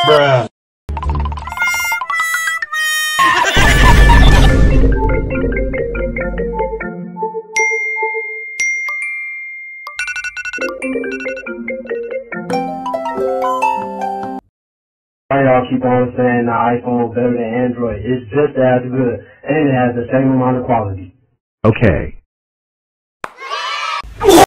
Bruh. Why y'all keep on saying the iPhone better than Android? It's just as good, and it has the same amount of quality. Okay.